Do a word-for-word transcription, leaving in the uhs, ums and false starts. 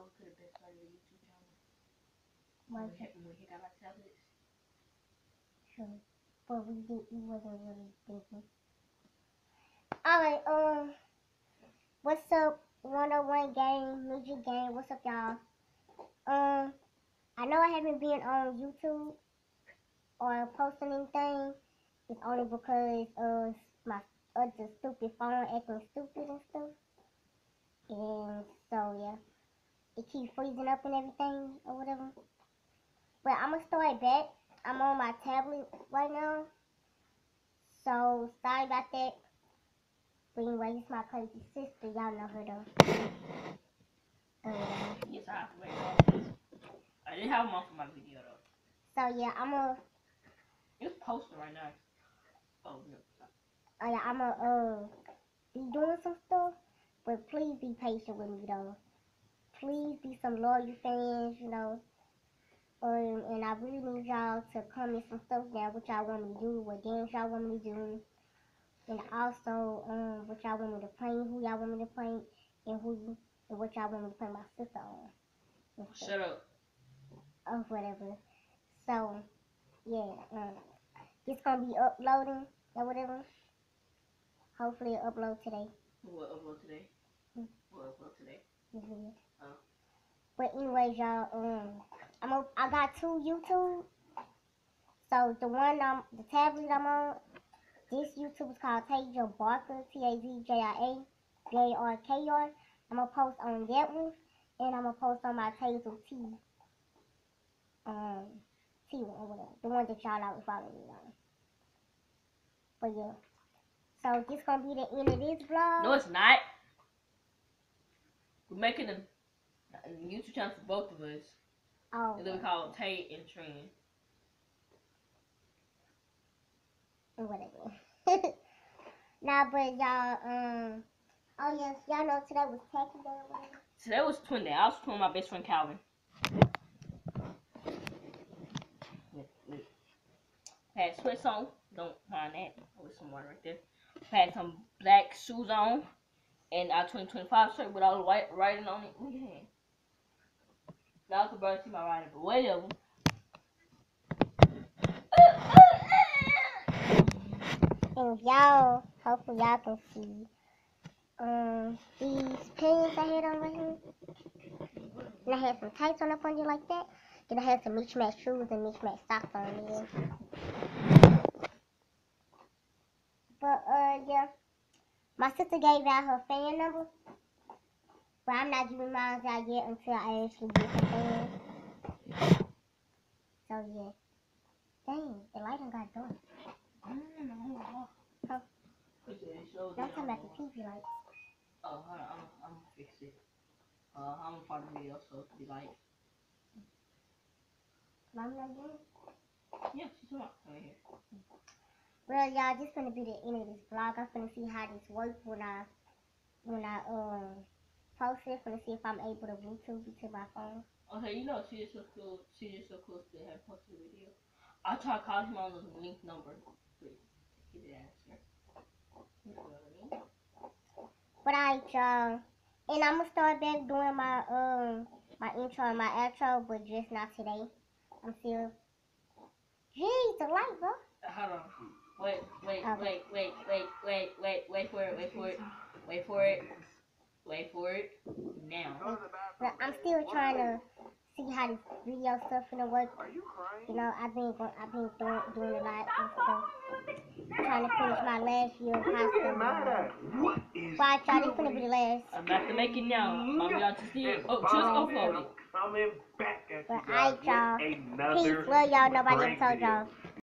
we could have been started a YouTube channel. When we, when we got our tablets. True. But we did we wasn't really thinking. Alright, um what's up? one oh one game, Midget Game, what's up y'all? Um I know I haven't been on YouTube or posting anything. It's only because of my other stupid phone acting stupid and stuff. And so yeah. It keeps freezing up and everything or whatever. But I'm gonna start back. I'm on my tablet right now. So sorry about that. But anyway, this is my crazy sister. Y'all know her though. Uh, yes, I have to wait. I didn't have them on for my video though. So yeah, I'm gonna. It's posting right now. Oh no. Oh yeah, I'm gonna uh be doing some stuff. But please be patient with me though. Please be some loyal fans, you know. Um, and I really need y'all to comment some stuff down, what y'all want me to do, what games y'all want me to do, and also um, what y'all want me to play, who y'all want me to play, and who and what y'all want me to play my sister on. Shut up. Or whatever. So yeah, um, it's gonna be uploading or whatever. Hopefully it upload today. What upload today? Hmm. What upload today? Mm-hmm. Oh. But anyways, y'all, um, I'm a, I got two YouTube. So the one um the tablet I'm on, this YouTube is called Tasia Barker, T A Z J I A B A R K R. I'm gonna post on that one, and I'm gonna post on my Taser T, um, T one or whatever, the one that y'all always follow me on. But yeah, so this gonna be the end of this vlog. No, it's not. We're making a, a YouTube channel for both of us. Oh. And then we call it Tay and Trin. Whatever. Nah, but y'all, um, oh yes, y'all know today was Tacky Day or whatever. Today was twin day. I was twin my best friend Calvin. Had sweats on. Don't mind that. With some water right there. Had some black shoes on. And our twenty twenty-five shirt with all the white writing on it. Look at him. That was the bird to my writing, but whatever. And y'all, hopefully y'all can see um these pins I had on right here. And I had some tights on up on you like that. Then I had some mismatched shoes and mismatched socks on there. But uh yeah. My sister gave out her fan number. But I'm not giving mine out yet until I actually get some fans. So yeah. Dang, the light done got dark. Huh? Don't tell me about the T V light. Oh, hold on, I'm, I'm gonna fix it. Uh, I'm gonna part of the video so it can be like. Mom not doing it? Yeah, she's not right here. Well, y'all, this gonna be the end of this vlog. I'm gonna see how this works when I when I um post it. Gonna see if I'm able to Bluetooth it to my phone. Okay, you know she is so cool. She is so close to have posted a video. I tried calling him on the link number, but he didn't answer. You know what I mean? But alright, y'all, and I'm gonna start back doing my um my intro and my outro, but just not today. I'm still. Jeez, the light, bro. Hold on. Wait, wait, Okay. wait, wait, wait, wait, wait, wait for it, wait for it, wait for it, wait for it. Now. But I'm still trying to see how this video stuff gonna work. You know, I've been going, I've been doing, doing a lot and stuff. Trying to finish my last year of high school. Bye, y'all. This gonna be the last. I'm about to make it now. I'm about to see it. Oh, just upload it. Coming back at But you alright, y'all. Peace. Love y'all. Nobody ever told y'all.